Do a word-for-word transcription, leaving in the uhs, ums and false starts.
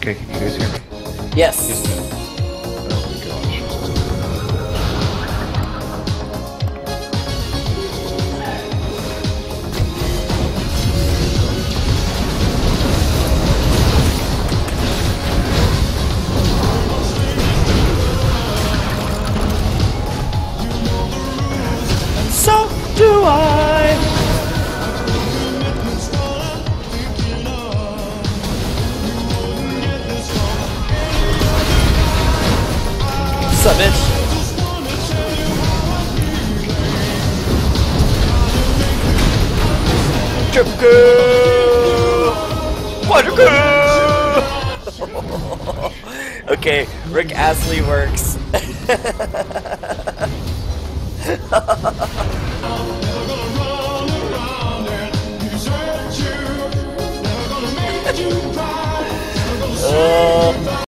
Okay, can you guys hear me? Yes. Yes. Oh my gosh. So do I. Sup, bitch? Triple kill! Quadruple kill! Okay, Rick Astley works.